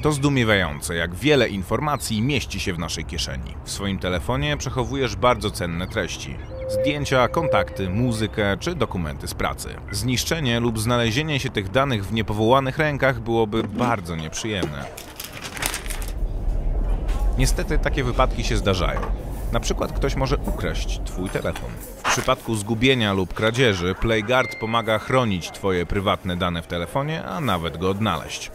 To zdumiewające, jak wiele informacji mieści się w naszej kieszeni. W swoim telefonie przechowujesz bardzo cenne treści. Zdjęcia, kontakty, muzykę czy dokumenty z pracy. Zniszczenie lub znalezienie się tych danych w niepowołanych rękach byłoby bardzo nieprzyjemne. Niestety takie wypadki się zdarzają. Na przykład ktoś może ukraść Twój telefon. W przypadku zgubienia lub kradzieży PlayGuard pomaga chronić Twoje prywatne dane w telefonie, a nawet go odnaleźć.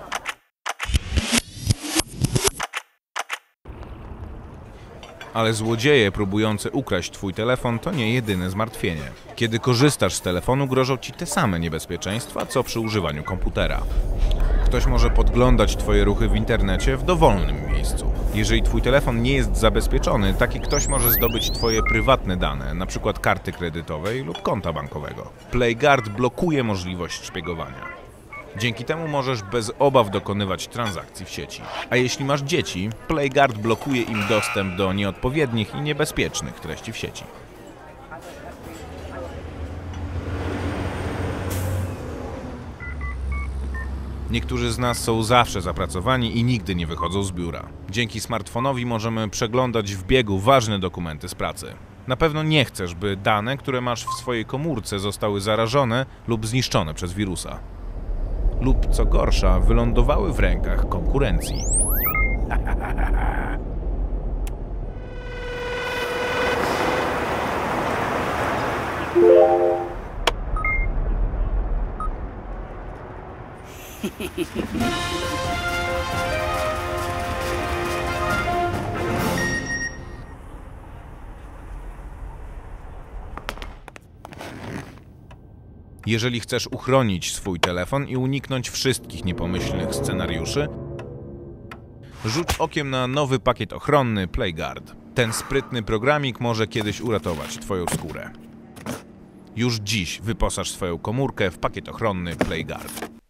Ale złodzieje próbujące ukraść Twój telefon to nie jedyne zmartwienie. Kiedy korzystasz z telefonu, grożą Ci te same niebezpieczeństwa, co przy używaniu komputera. Ktoś może podglądać Twoje ruchy w internecie w dowolnym miejscu. Jeżeli Twój telefon nie jest zabezpieczony, taki ktoś może zdobyć Twoje prywatne dane, np. karty kredytowej lub konta bankowego. PlayGuard blokuje możliwość szpiegowania. Dzięki temu możesz bez obaw dokonywać transakcji w sieci. A jeśli masz dzieci, PlayGuard blokuje im dostęp do nieodpowiednich i niebezpiecznych treści w sieci. Niektórzy z nas są zawsze zapracowani i nigdy nie wychodzą z biura. Dzięki smartfonowi możemy przeglądać w biegu ważne dokumenty z pracy. Na pewno nie chcesz, by dane, które masz w swojej komórce, zostały zarażone lub zniszczone przez wirusa. Lub, co gorsza, wylądowały w rękach konkurencji. Jeżeli chcesz uchronić swój telefon i uniknąć wszystkich niepomyślnych scenariuszy, rzuć okiem na nowy pakiet ochronny PlayGuard. Ten sprytny programik może kiedyś uratować Twoją skórę. Już dziś wyposaż swoją komórkę w pakiet ochronny PlayGuard.